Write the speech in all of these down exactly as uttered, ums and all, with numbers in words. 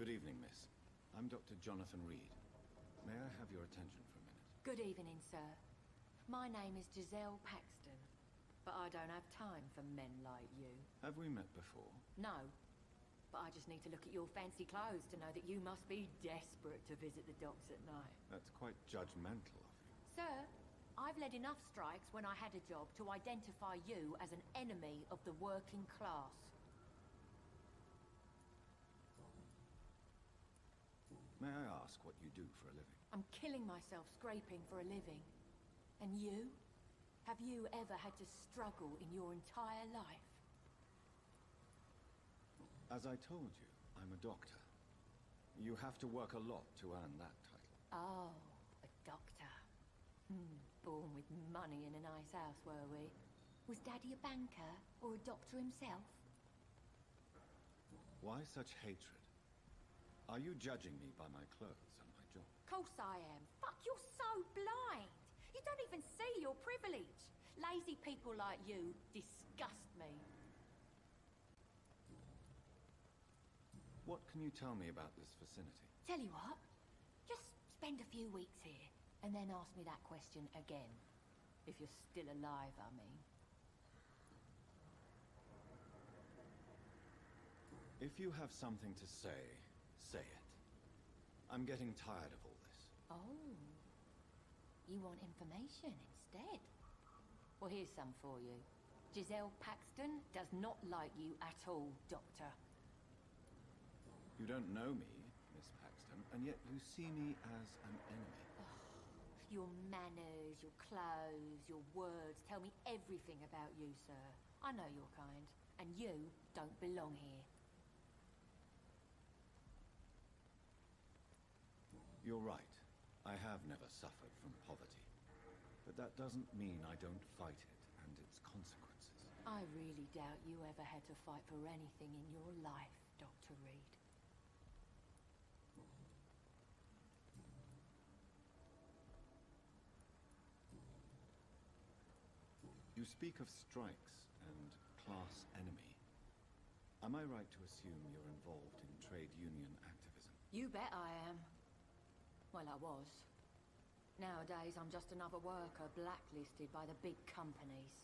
Good evening, miss. I'm Doctor Jonathan Reed. May I have your attention for a minute? Good evening, sir. My name is Giselle Paxton, but I don't have time for men like you. Have we met before? No, but I just need to look at your fancy clothes to know that you must be desperate to visit the docks at night. That's quite judgmental of you. Sir, I've led enough strikes when I had a job to identify you as an enemy of the working class. May I ask what you do for a living? I'm killing myself scraping for a living. And you? Have you ever had to struggle in your entire life? As I told you, I'm a doctor. You have to work a lot to earn that title. Oh, a doctor. Hmm, born with money in a nice house, were we? Was Daddy a banker, or a doctor himself? Why such hatred? Are you judging me by my clothes and my job? Course I am. Fuck, you're so blind! You don't even see your privilege! Lazy people like you disgust me. What can you tell me about this vicinity? Tell you what, just spend a few weeks here, and then ask me that question again. If you're still alive, I mean. If you have something to say, say it. I'm getting tired of all this. Oh. You want information instead? Well, here's some for you. Giselle Paxton does not like you at all, Doctor. You don't know me, Miss Paxton, and yet you see me as an enemy. Oh, your manners, your clothes, your words tell me everything about you, sir. I know your kind, and you don't belong here. You're right. I have never suffered from poverty. But that doesn't mean I don't fight it and its consequences. I really doubt you ever had to fight for anything in your life, Doctor Reed. You speak of strikes and class enemy. Am I right to assume you're involved in trade union activism? You bet I am. Well, I was. Nowadays, I'm just another worker blacklisted by the big companies.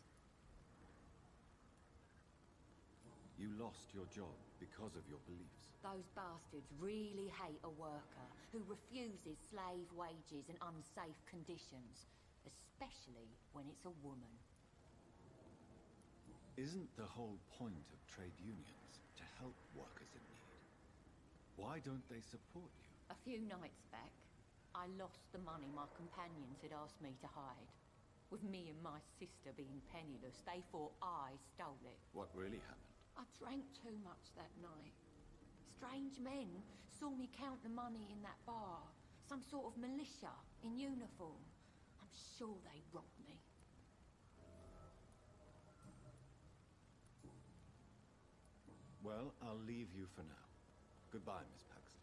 You lost your job because of your beliefs. Those bastards really hate a worker who refuses slave wages and unsafe conditions, especially when it's a woman. Isn't the whole point of trade unions to help workers in need? Why don't they support you? A few nights back, I lost the money my companions had asked me to hide. With me and my sister being penniless, they thought I stole it. What really happened? I drank too much that night. Strange men saw me count the money in that bar. Some sort of militia in uniform. I'm sure they robbed me. Well, I'll leave you for now. Goodbye, Miss Paxton.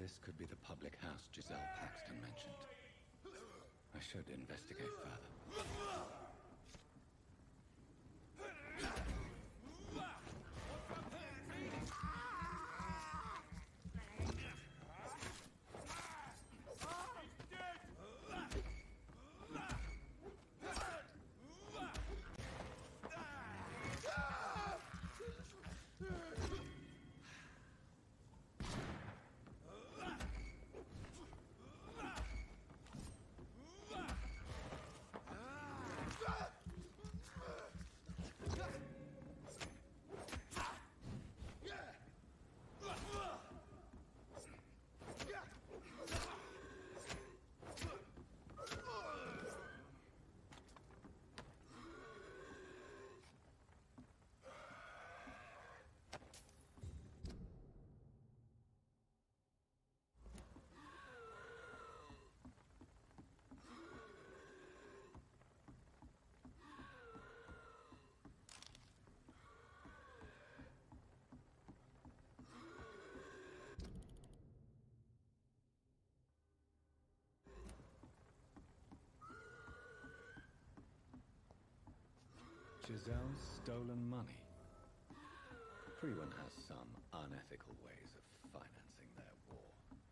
this could be the public house Giselle Paxton mentioned. I should investigate further. Giselle's stolen money. Priwen has some unethical ways of financing their war.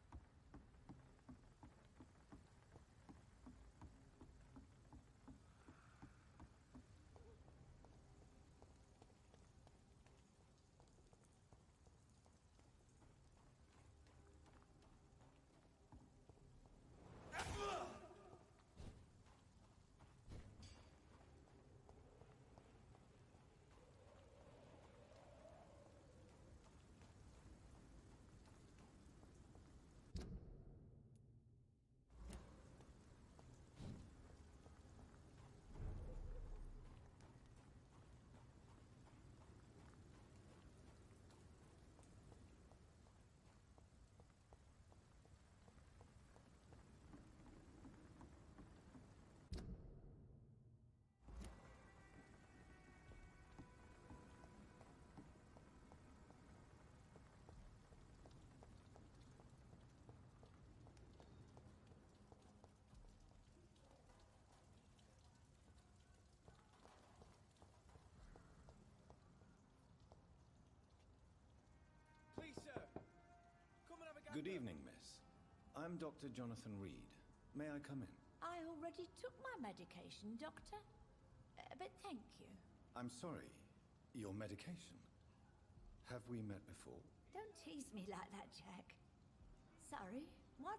Good evening, miss. I'm Doctor Jonathan Reed. May I come in? I already took my medication, Doctor. Uh, but thank you. I'm sorry. Your medication? Have we met before? Don't tease me like that, Jack. Sorry, what?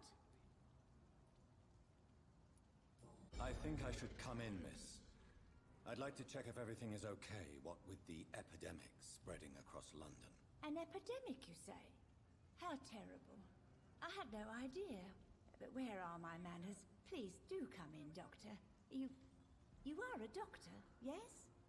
I think I should come in, miss. I'd like to check if everything is okay, what with the epidemic spreading across London. An epidemic, you say? How terrible. I had no idea. But where are my manners? Please do come in, Doctor. You... you are a doctor, yes?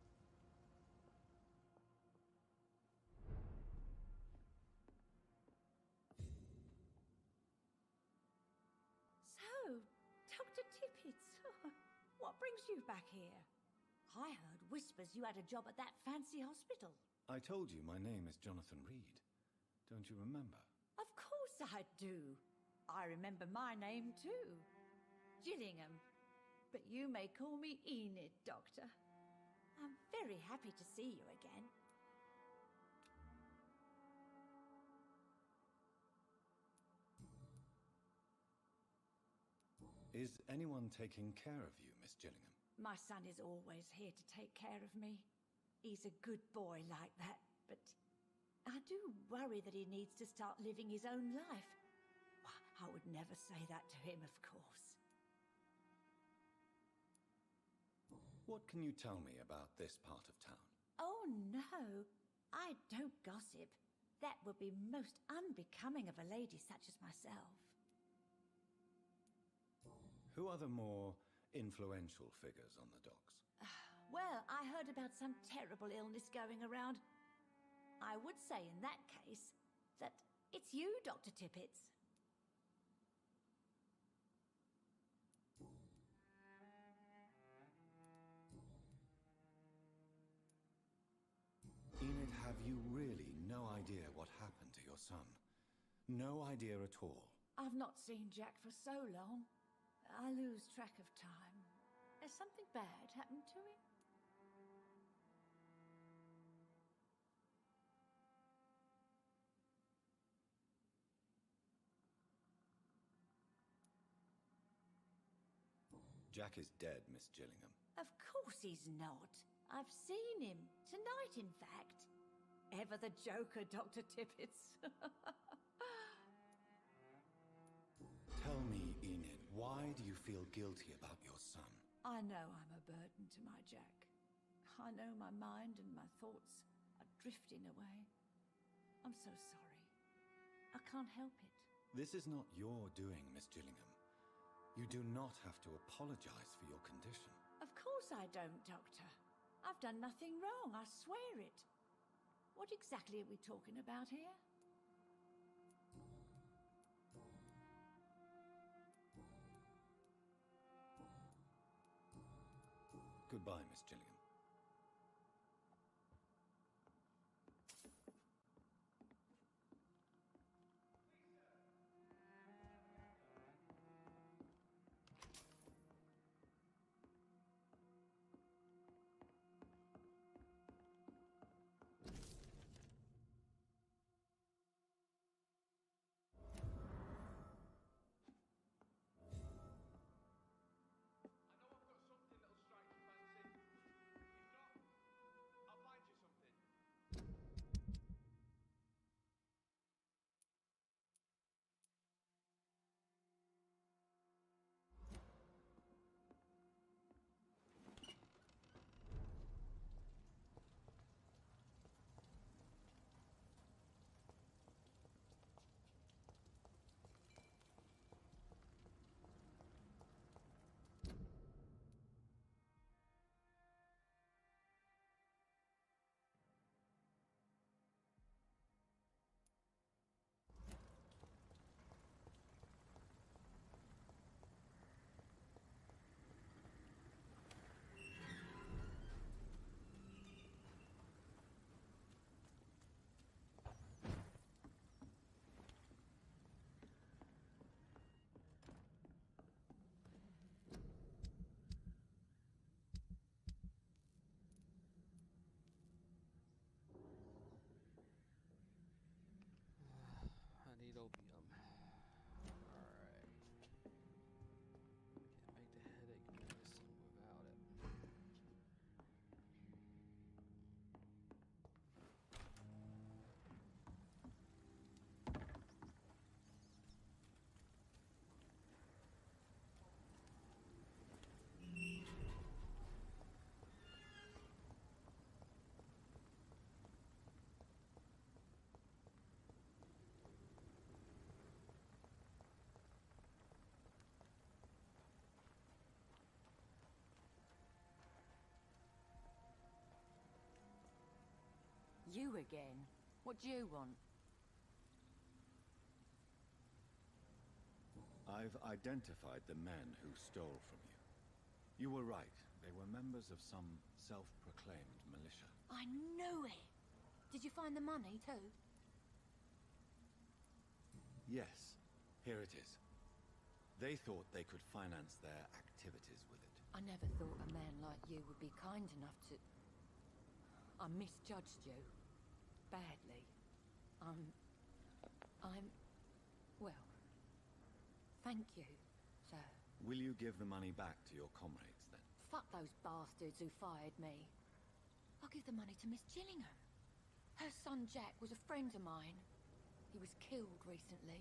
So, Doctor Tippets, what brings you back here? I heard whispers you had a job at that fancy hospital. I told you my name is Jonathan Reed. Don't you remember? Of course I do. I remember my name too. Gillingham. But you may call me Enid, Doctor. I'm very happy to see you again. Is anyone taking care of you, Miss Gillingham? My son is always here to take care of me. He's a good boy like that, but I do worry that he needs to start living his own life. I would never say that to him, of course. What can you tell me about this part of town? Oh, no. I don't gossip. That would be most unbecoming of a lady such as myself. Who are the more influential figures on the docks? Well, I heard about some terrible illness going around. I would say in that case that it's you, Doctor Tippets. Enid, have you really no idea what happened to your son? No idea at all? I've not seen Jack for so long. I lose track of time. Has something bad happened to him? Jack is dead, Miss Gillingham. Of course he's not. I've seen him. Tonight, in fact. Ever the joker, Doctor Tippets. Tell me, Enid, why do you feel guilty about your son? I know I'm a burden to my Jack. I know my mind and my thoughts are drifting away. I'm so sorry. I can't help it. This is not your doing, Miss Gillingham. You do not have to apologize for your condition. Of course I don't, Doctor. I've done nothing wrong, I swear it. What exactly are we talking about here? Goodbye, Miss Gillingham. You again? What do you want? I've identified the men who stole from you. You were right. They were members of some self-proclaimed militia. I knew it! Did you find the money, too? Yes. Here it is. They thought they could finance their activities with it. I never thought a man like you would be kind enough to... I misjudged you. Badly. I'm... I'm... Well... Thank you, sir. Will you give the money back to your comrades, then? Fuck those bastards who fired me. I'll give the money to Miss Gillingham. Her son Jack was a friend of mine. He was killed recently.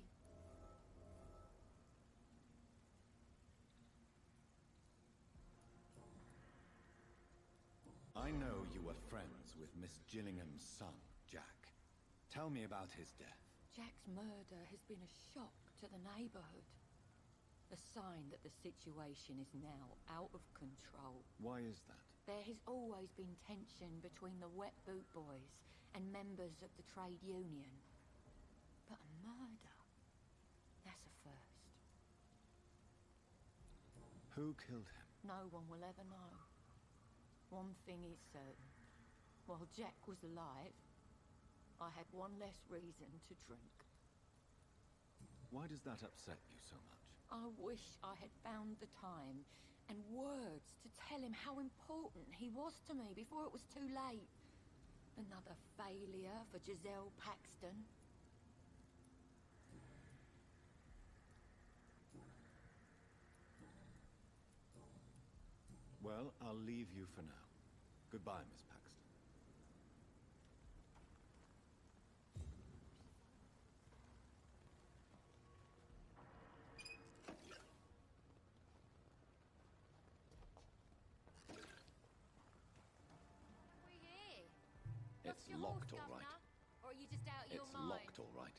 I know you were friends with Miss Gillingham's son, Jack. Tell me about his death. Jack's murder has been a shock to the neighborhood. A sign that the situation is now out of control. Why is that? There has always been tension between the Wet Boot Boys and members of the trade union. But a murder? That's a first. Who killed him? No one will ever know. One thing is certain. While Jack was alive, I had one less reason to drink. Why does that upset you so much? I wish I had found the time and words to tell him how important he was to me before it was too late. Another failure for Giselle Paxton. Well, I'll leave you for now. Goodbye, Miss Paxton. We here? It's Lost your locked, horse, all right. Governor? Or are you just out of your It's mind? locked, all right.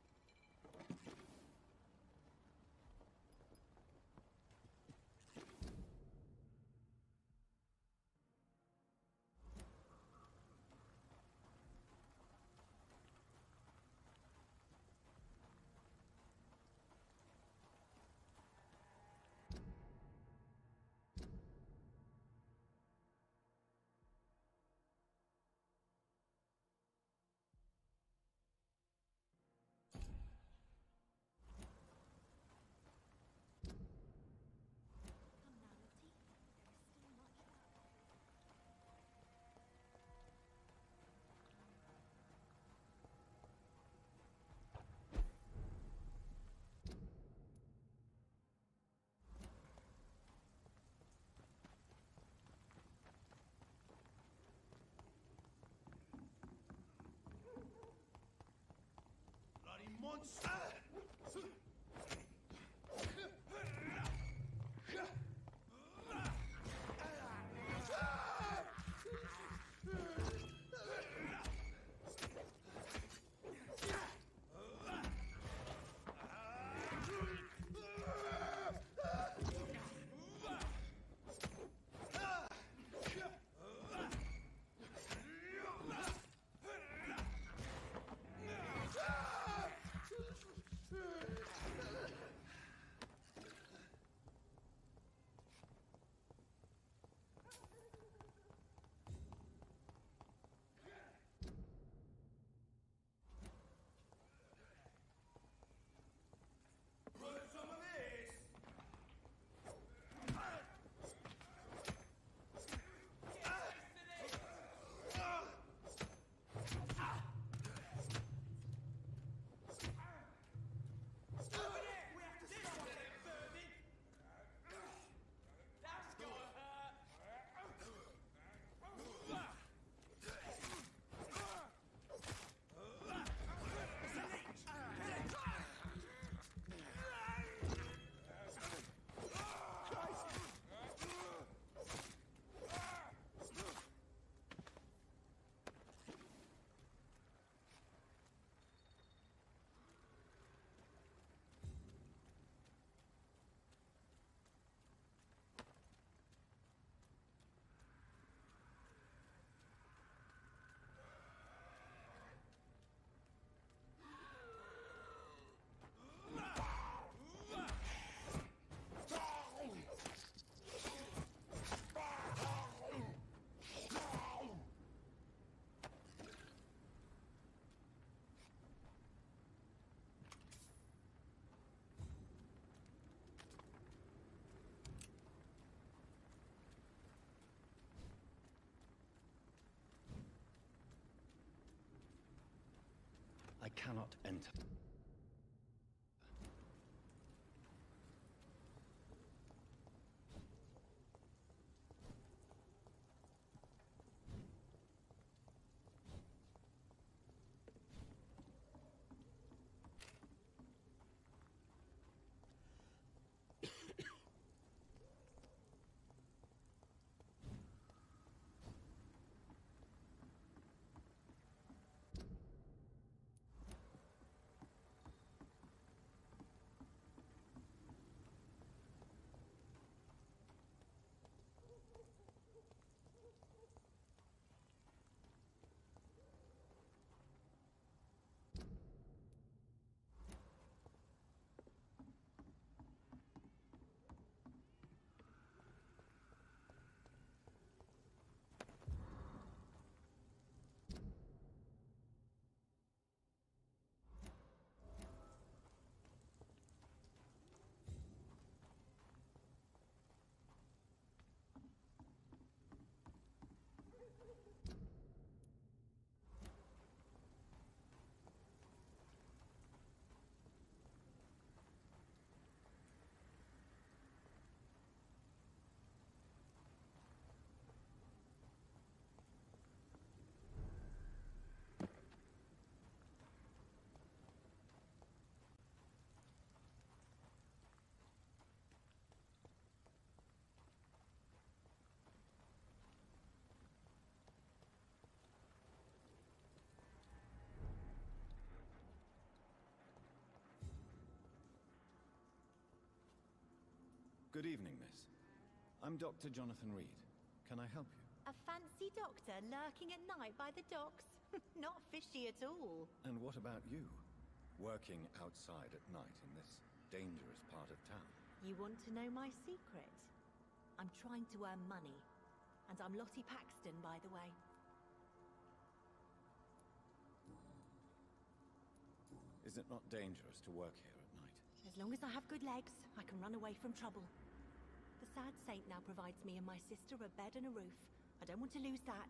Bloody monster! I cannot enter. Good evening, miss. I'm Doctor Jonathan Reed. Can I help you? A fancy doctor lurking at night by the docks? Not fishy at all. And what about you? Working outside at night in this dangerous part of town? You want to know my secret? I'm trying to earn money. And I'm Lottie Paxton, by the way. Is it not dangerous to work here at night? As long as I have good legs, I can run away from trouble. The Sad Saint now provides me and my sister a bed and a roof. I don't want to lose that.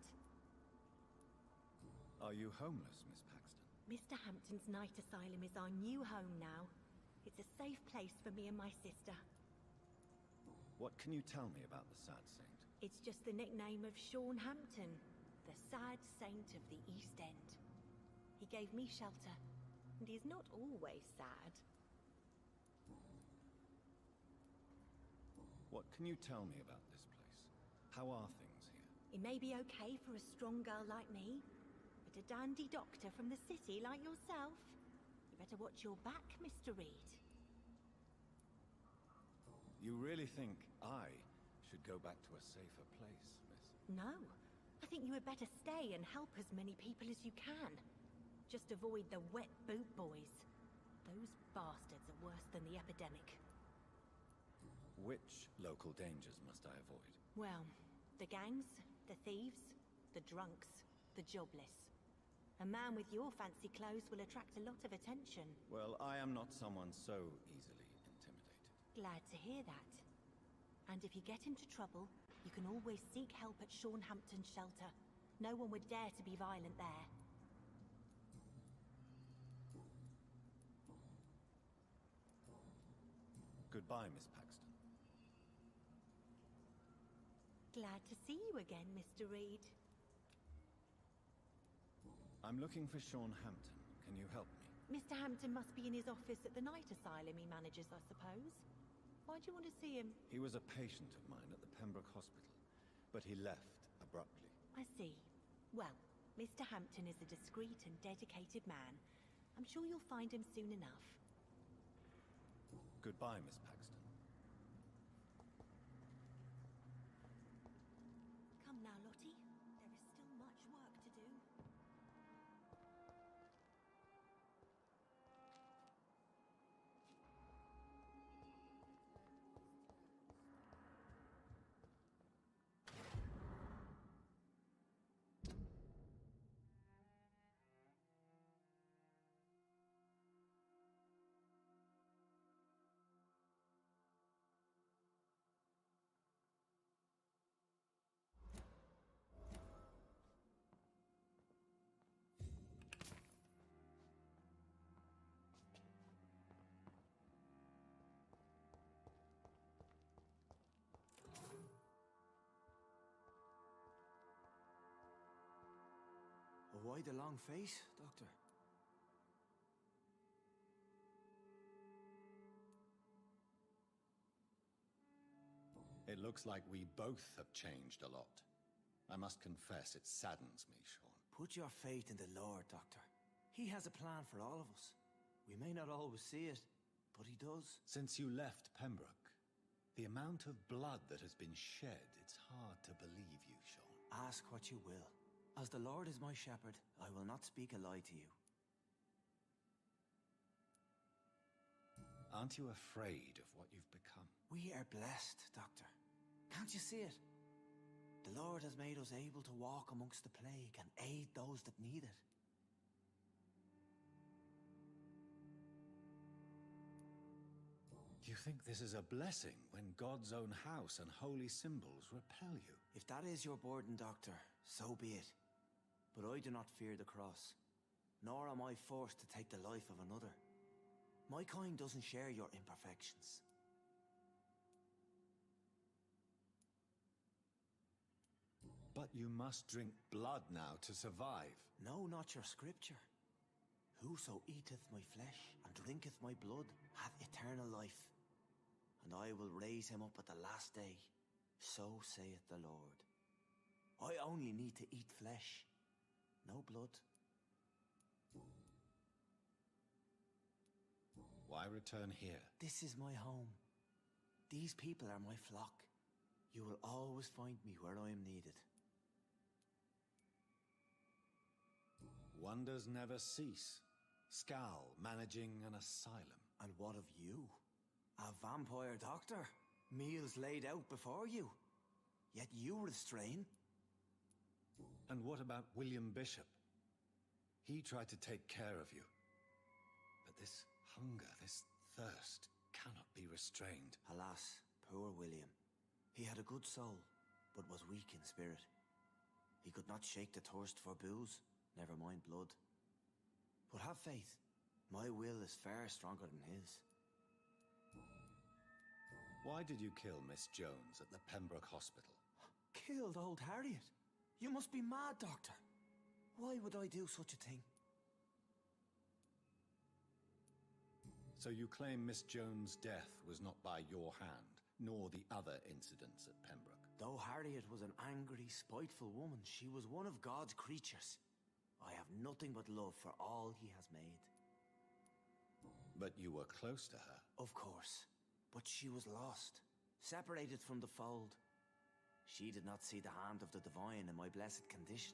Are you homeless, Miss Paxton? Mister Hampton's night asylum is our new home now. It's a safe place for me and my sister. What can you tell me about the Sad Saint? It's just the nickname of Sean Hampton, the Sad Saint of the East End. He gave me shelter, and he's not always sad. What can you tell me about this place? How are things here? It may be okay for a strong girl like me, but a dandy doctor from the city like yourself, you better watch your back, Mister Reed. You really think I should go back to a safer place, miss? No. I think you had better stay and help as many people as you can. Just avoid the wet boot boys. Those bastards are worse than the epidemic. Which local dangers must I avoid? Well, the gangs, the thieves, the drunks, the jobless. A man with your fancy clothes will attract a lot of attention. Well, I am not someone so easily intimidated. Glad to hear that. And if you get into trouble, you can always seek help at Sean Hampton's shelter. No one would dare to be violent there. Goodbye, Miss Paxton. Glad to see you again, Mister Reed. I'm looking for Sean Hampton. Can you help me? Mister Hampton must be in his office at the night asylum he manages, I suppose. Why do you want to see him? He was a patient of mine at the Pembroke Hospital, but he left abruptly. I see. Well, Mister Hampton is a discreet and dedicated man. I'm sure you'll find him soon enough. Goodbye, Miss Paxton. Come now, Lottie. There is still much work to do. Why the long face, Doctor? It looks like we both have changed a lot. I must confess, it saddens me, Sean. Put your faith in the Lord, Doctor. He has a plan for all of us. We may not always see it, but he does. Since you left Pembroke, the amount of blood that has been shed, it's hard to believe you, Sean. Ask what you will. As the Lord is my shepherd, I will not speak a lie to you. Aren't you afraid of what you've become? We are blessed, Doctor. Can't you see it? The Lord has made us able to walk amongst the plague and aid those that need it. Do you think this is a blessing when God's own house and holy symbols repel you? If that is your burden, Doctor, so be it. But I do not fear the cross, nor am I forced to take the life of another. My kind doesn't share your imperfections. But you must drink blood now to survive. No, not your scripture. Whoso eateth my flesh and drinketh my blood hath eternal life, and I will raise him up at the last day. So saith the Lord. I only need to eat flesh, no blood. Why return here? This is my home. These people are my flock. You will always find me where I am needed. Wonders never cease. Skal managing an asylum. And what of you? A vampire doctor? Meals laid out before you? Yet you restrain? And what about William Bishop? He tried to take care of you. But this hunger, this thirst, cannot be restrained. Alas, poor William. He had a good soul, but was weak in spirit. He could not shake the thirst for booze, never mind blood. But have faith. My will is far stronger than his. Why did you kill Miss Jones at the Pembroke Hospital? Killed old Harriet? You must be mad, Doctor. Why would I do such a thing? So you claim Miss Jones' death was not by your hand, nor the other incidents at Pembroke? Though Harriet was an angry, spiteful woman, she was one of God's creatures. I have nothing but love for all he has made. But you were close to her. Of course. But she was lost, separated from the fold. She did not see the hand of the divine in my blessed condition.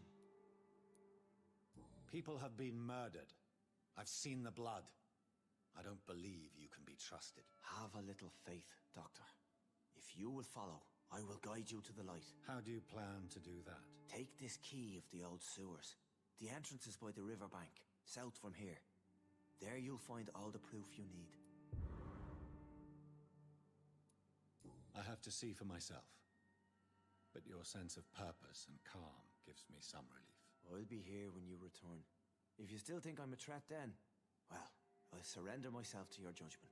People have been murdered. I've seen the blood. I don't believe you can be trusted. Have a little faith, Doctor. If you will follow, I will guide you to the light. How do you plan to do that? Take this key of the old sewers. The entrance is by the riverbank, south from here. There you'll find all the proof you need. I have to see for myself. But your sense of purpose and calm gives me some relief. I'll be here when you return. If you still think I'm a threat then, well, I surrender myself to your judgment.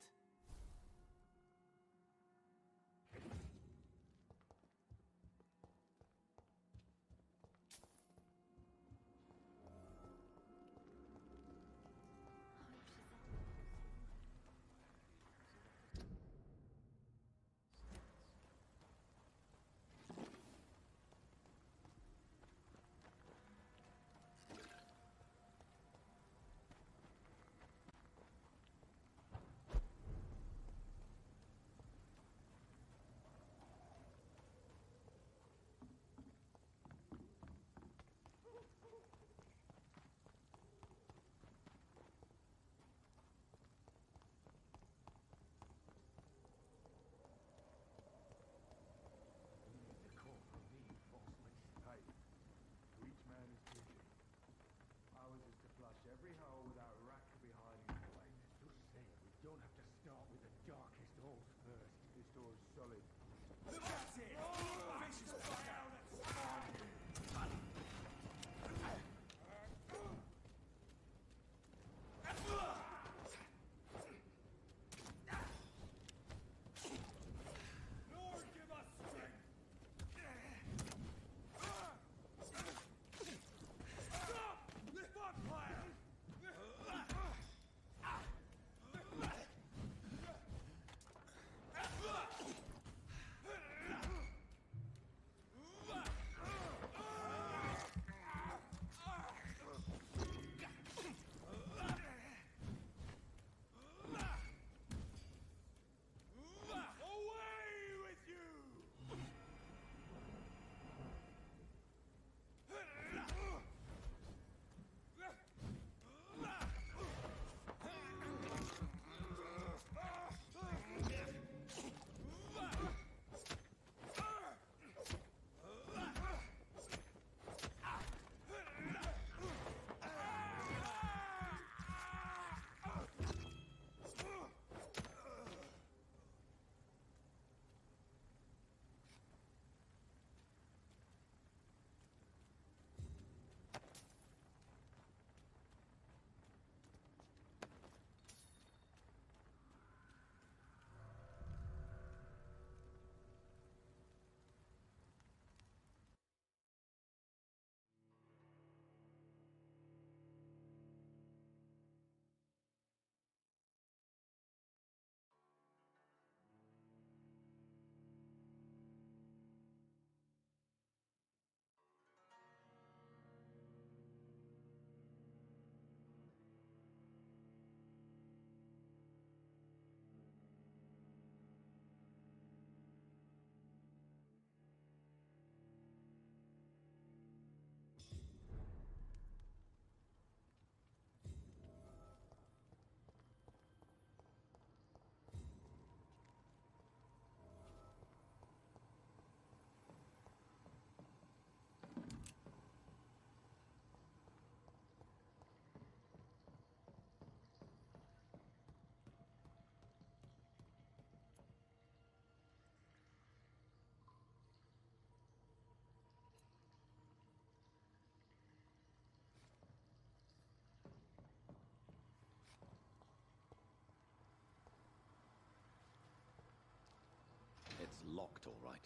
locked, all right.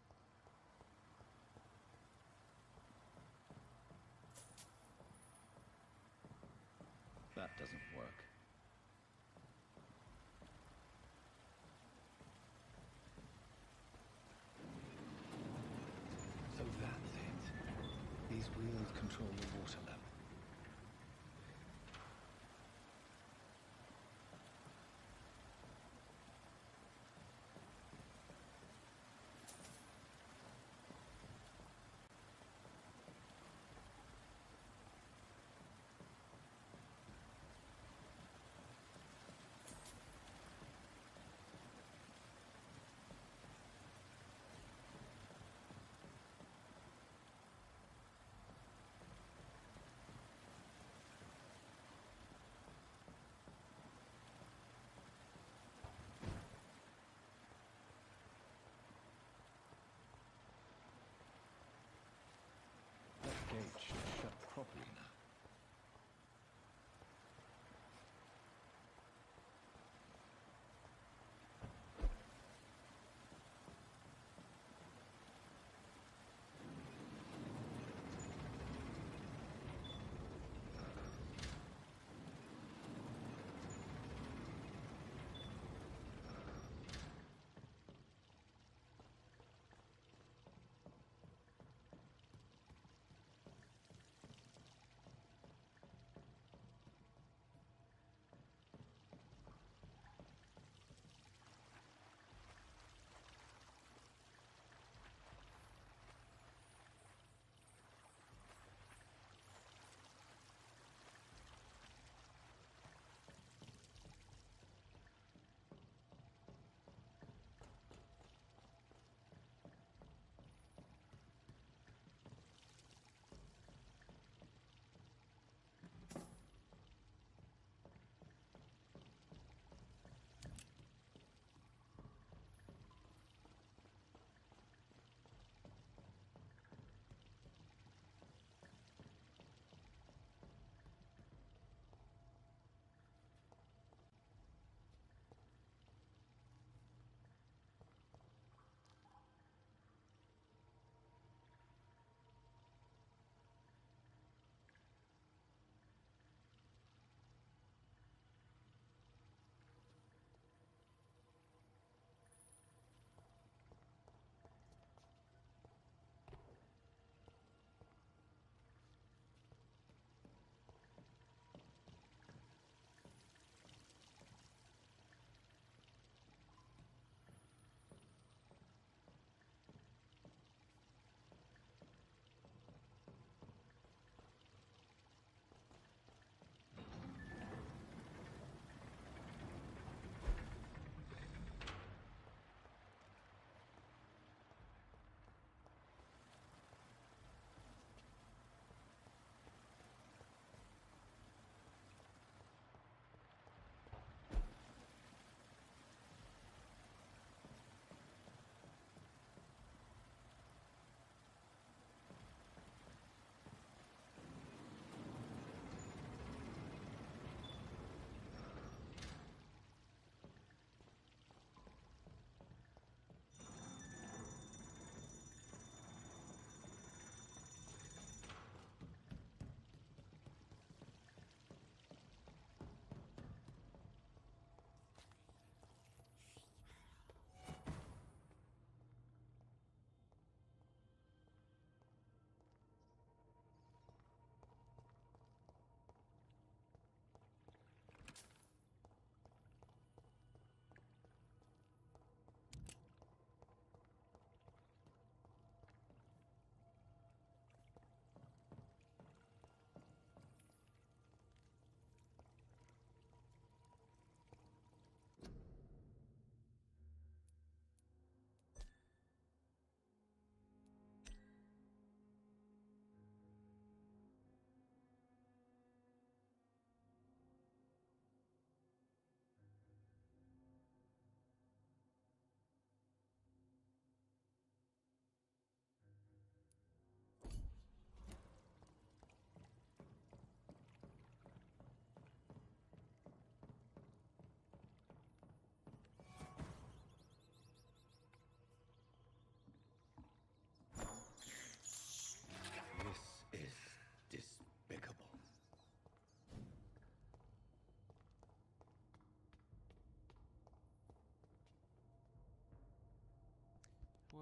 That doesn't work. So that's it. These wheels control the water level. That gate should shut properly now.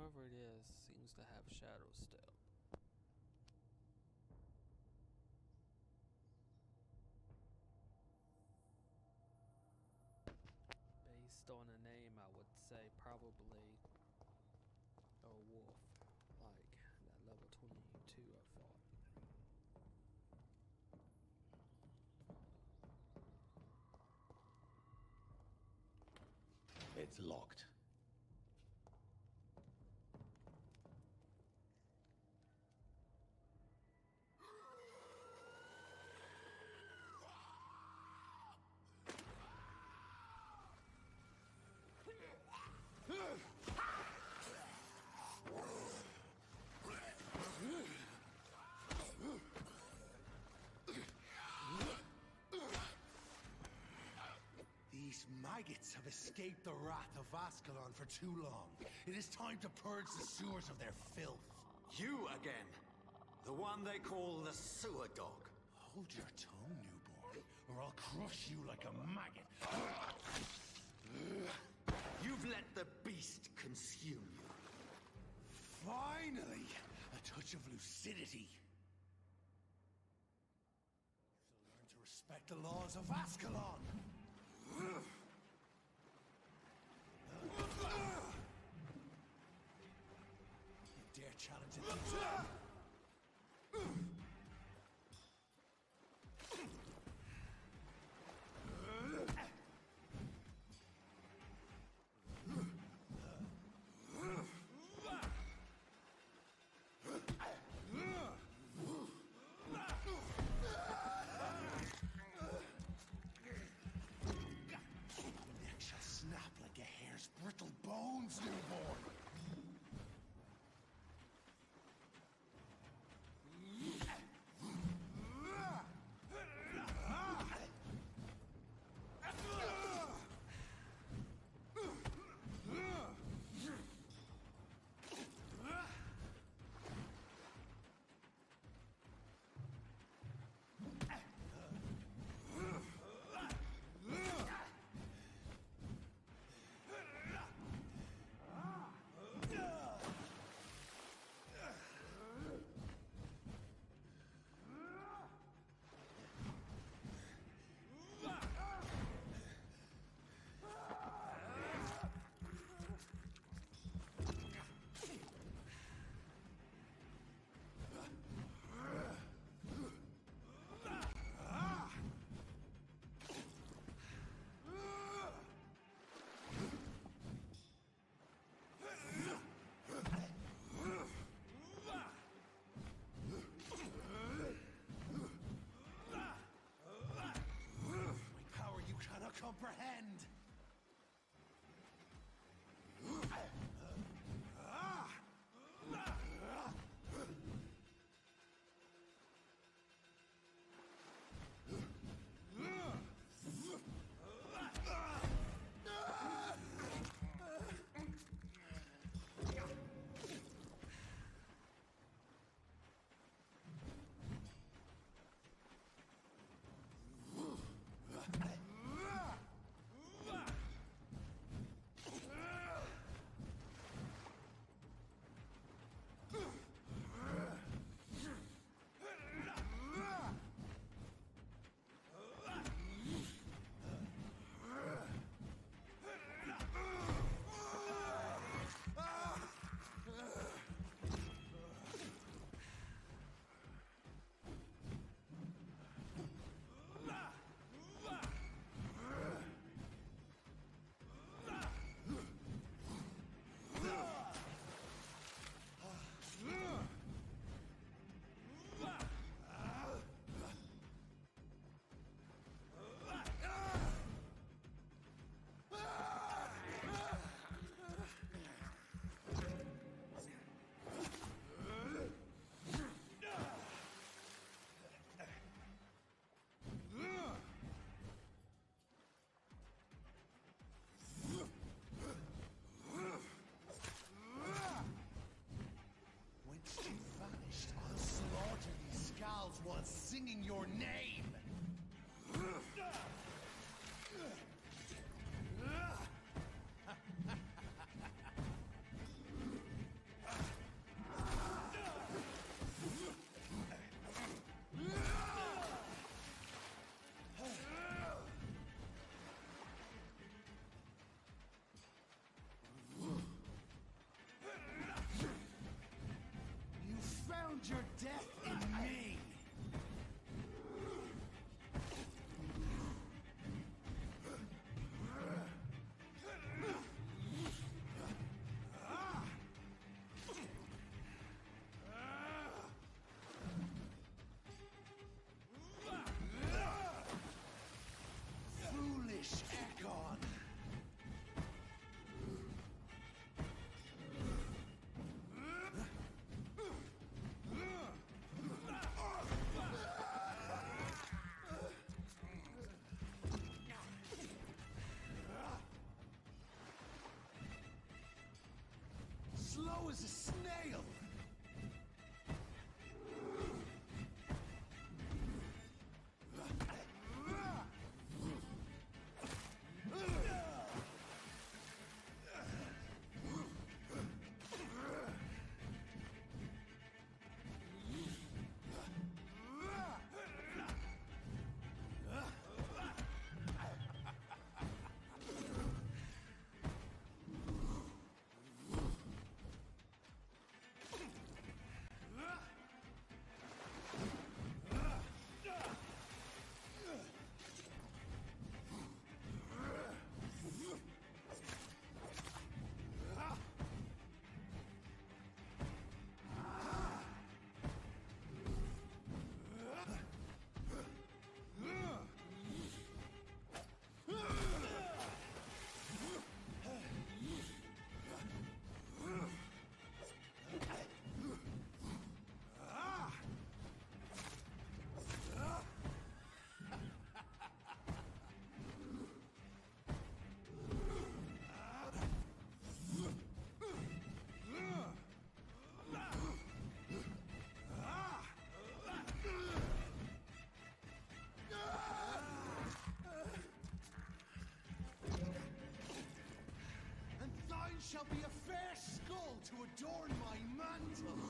whatever it is seems to have shadows still. Based on a name, I would say probably a wolf, like that level twenty-two I fought. It's locked. These maggots have escaped the wrath of Ascalon for too long. It is time to purge the sewers of their filth. You again! The one they call the sewer dog. Hold your tongue, newborn, or I'll crush you like a maggot. You've let the beast consume you. Finally! A touch of lucidity. So learn to respect the laws of Ascalon! You dare challenge it? Brittle bones, newborn! Comprehend! Singing your name! slow as a snail! Shall be a fair skull to adorn my mantle.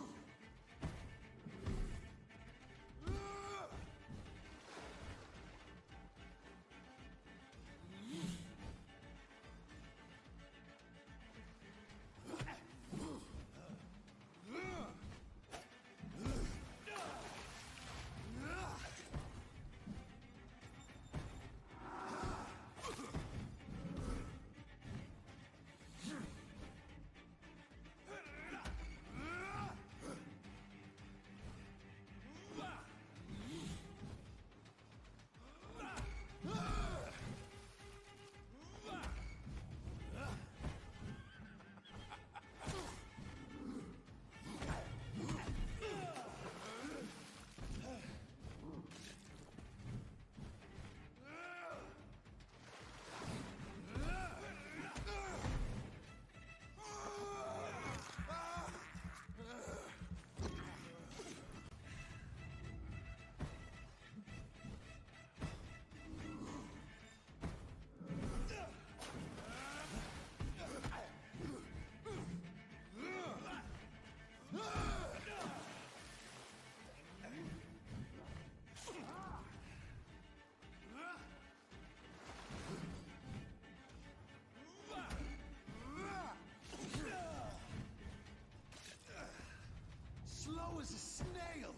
Slow as a snail!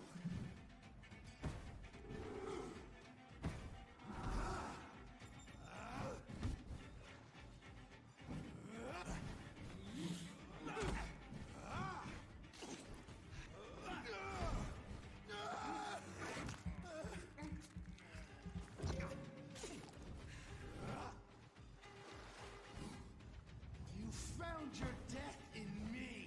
You found your death in me!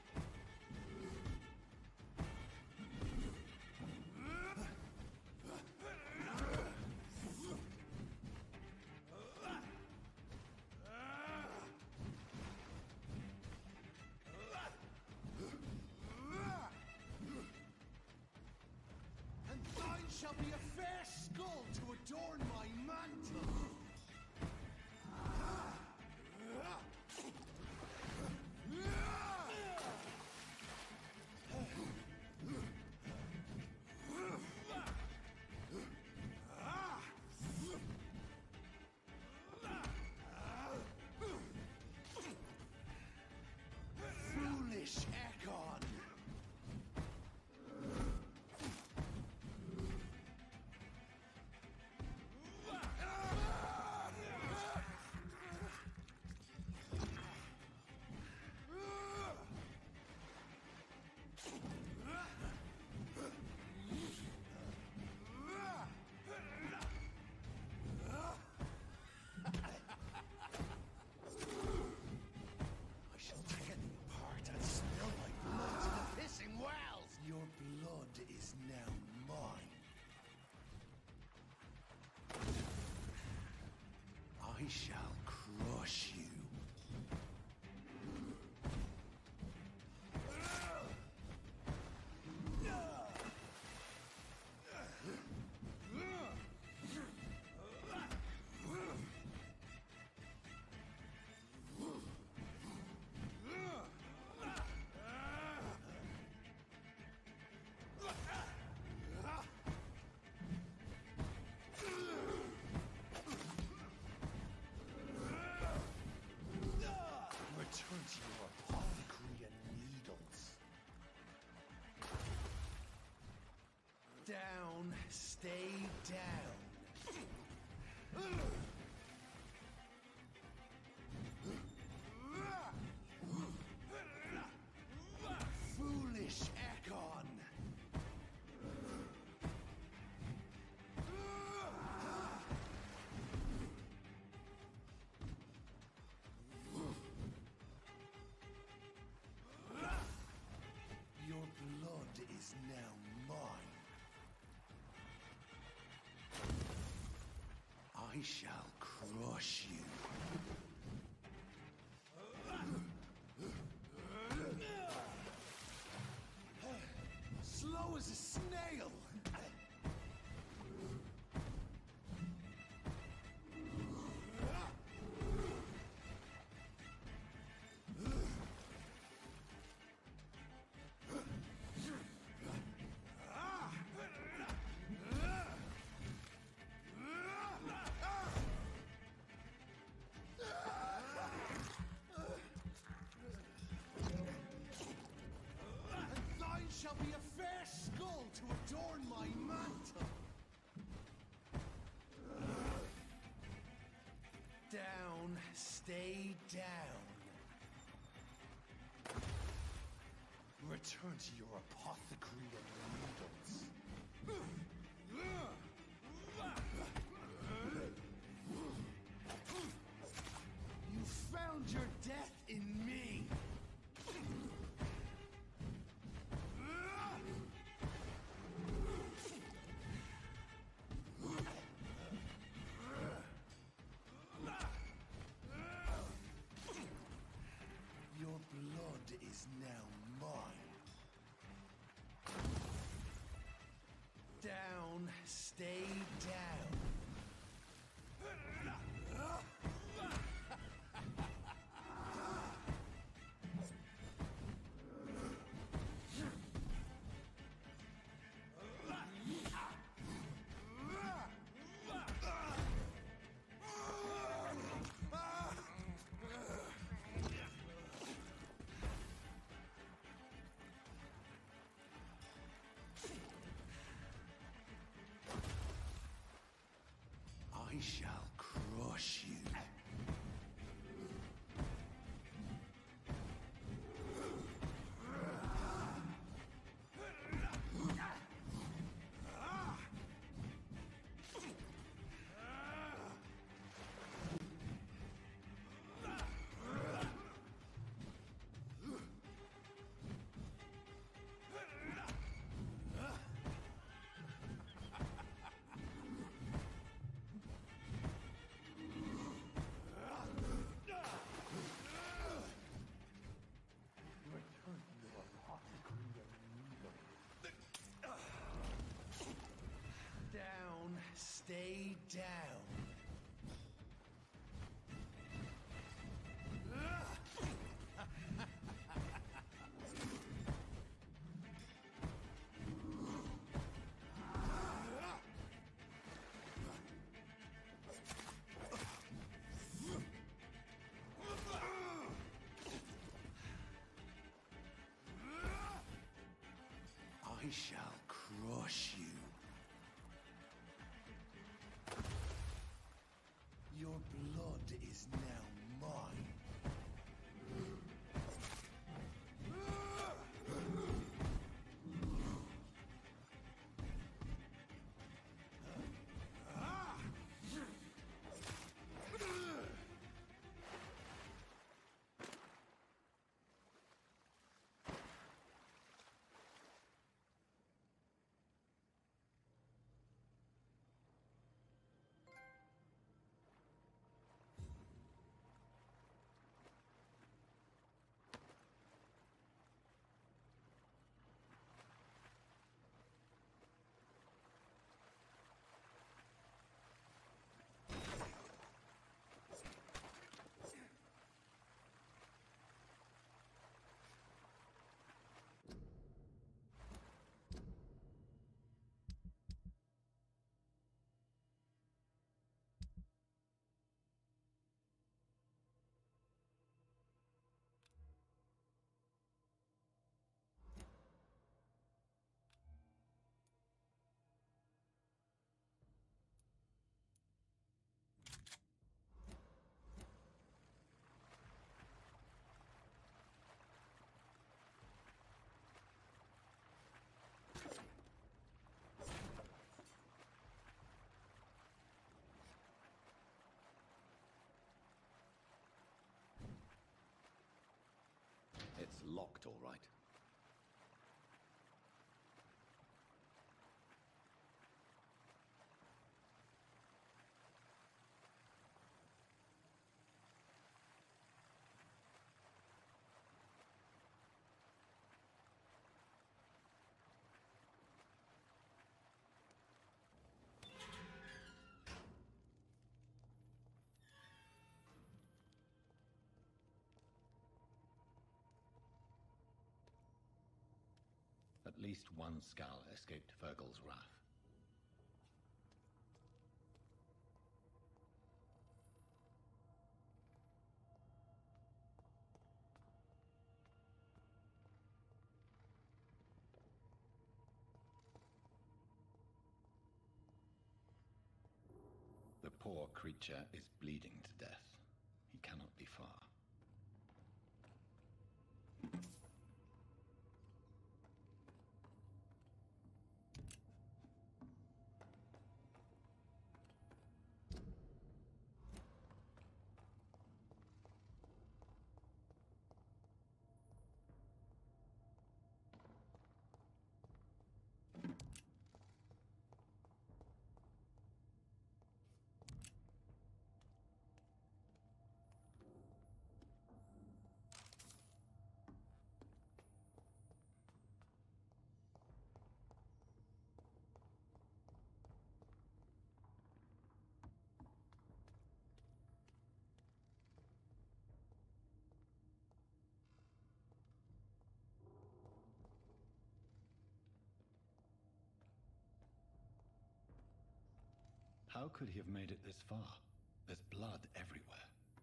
And thine shall be a fair skull to adorn my mantle! Foolish Ekon! I shall tear thee apart and spill my blood to the pissing wells! Your blood is now mine. I shall crush you. down. Foolish Ekon. Your blood is now mine. I shall crush you. Slow as a snail. Shall be a fair skull to adorn my mantle. Down, stay down. Return to your apothecary of needles. You found your death in me. Your blood is now mine. Down, stay down. I shall crush you. Down, stay down. I shall crush you. Your blood is now mine. locked, all right. At least one Skal escaped Fergal's wrath. The poor creature is bleeding to death. He cannot be far. How could he have made it this far? There's blood everywhere.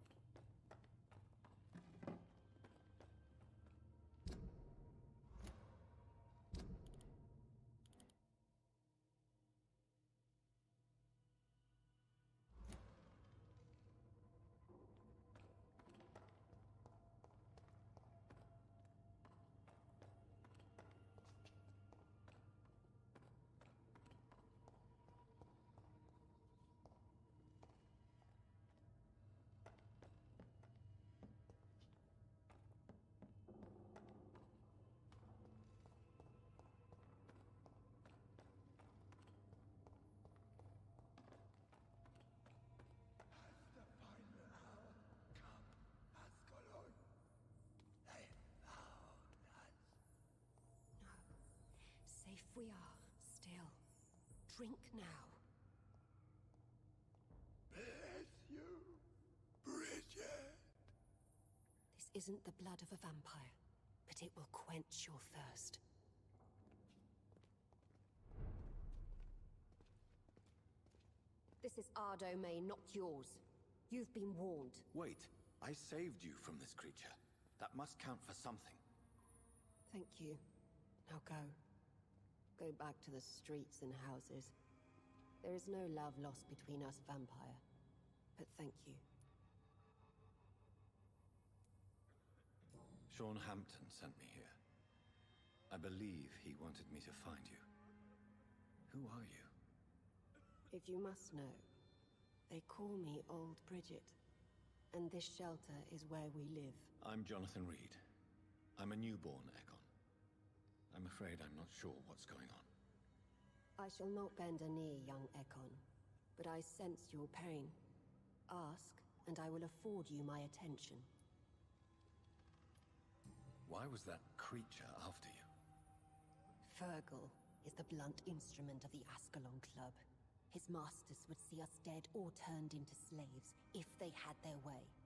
Safe we are, still. Drink now. Bless you, Bridget. This isn't the blood of a vampire, but it will quench your thirst. This is our domain, not yours. You've been warned. Wait, I saved you from this creature. That must count for something. Thank you. Now go. Go back to the streets and houses. There is no love lost between us, vampire. But thank you. Sean Hampton sent me here. I believe he wanted me to find you. Who are you? If you must know, they call me Old Bridget. And this shelter is where we live. I'm Jonathan Reed. I'm a newborn Ekon. I'm afraid I'm not sure what's going on. I shall not bend a knee, young Ekon, but I sense your pain. Ask, and I will afford you my attention. Why was that creature after you? Fergal is the blunt instrument of the Ascalon Club. His masters would see us dead or turned into slaves if they had their way.